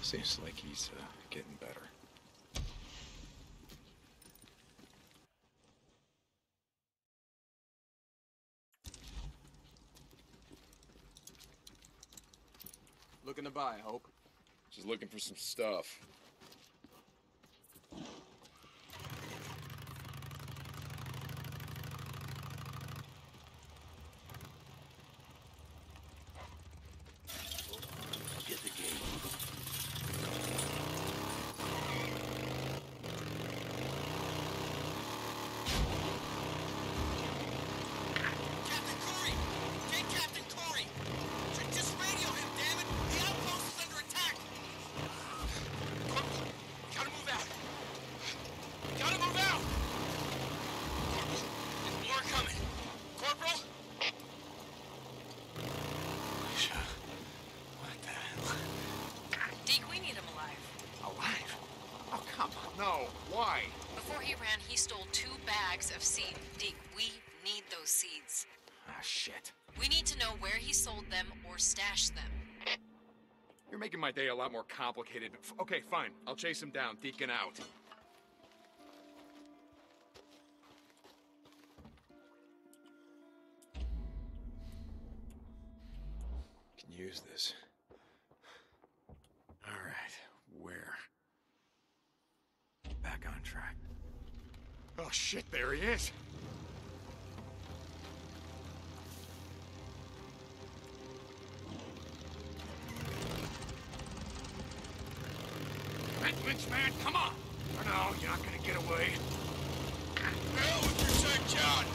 Seems like he's getting better. Looking to buy, Hope. Just looking for some stuff. Get the game. Captain Corey! Get Captain Corey! Just radio him, damn it! The outpost is under attack! Corporal, we gotta move out! We gotta move out! Corporal, there's more coming! Corporal? Alicia, what the hell? Deke, we need him alive. Alive? Oh, come on. No, why? Before he ran, he stole 2 bags of seed. Deke, we need those seeds. Ah, shit. We need to know where he sold them or stashed them. You're making my day a lot more complicated. Okay, fine. I'll chase him down. Deacon out. Can use this. All right, where? Back on track. Oh, shit, there he is. Lynch, man, come on! Oh, no, you're not gonna get away. Hell with your son, John!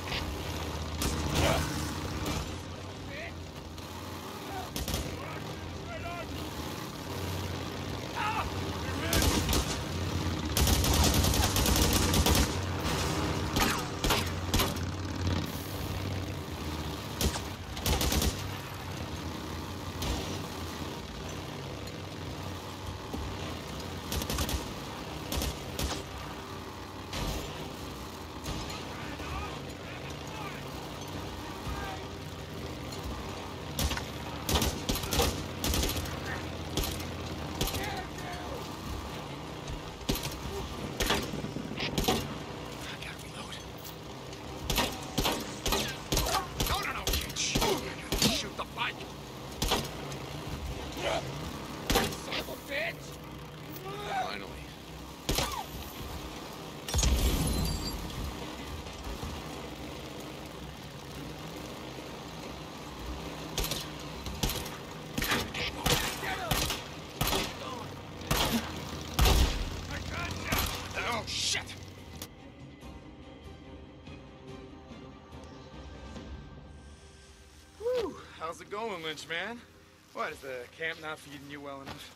Finally. Oh, shit! Whew. How's it going, Lynch, man? What, is the camp not feeding you well enough?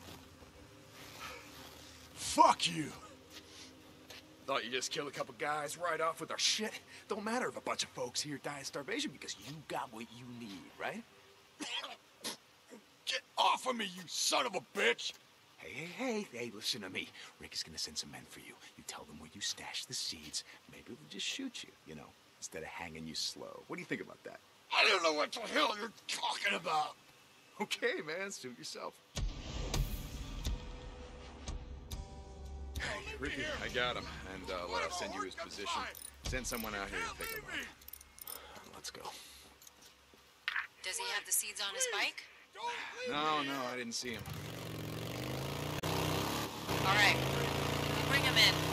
Fuck you! Thought you just killed a couple guys right off with our shit? Don't matter if a bunch of folks here die of starvation because you got what you need, right? Get off of me, you son of a bitch! Hey, listen to me. Rick is gonna send some men for you. You tell them where you stash the seeds. Maybe they'll just shoot you, instead of hanging you slow. What do you think about that? I don't know what the hell you're talking about! Okay, man, suit yourself. Hey, Ricky, I got him, and I'll send you his position. Send someone out here to pick him up. Let's go. Does he have the seeds on his bike? No, I didn't see him. All right. Bring him in.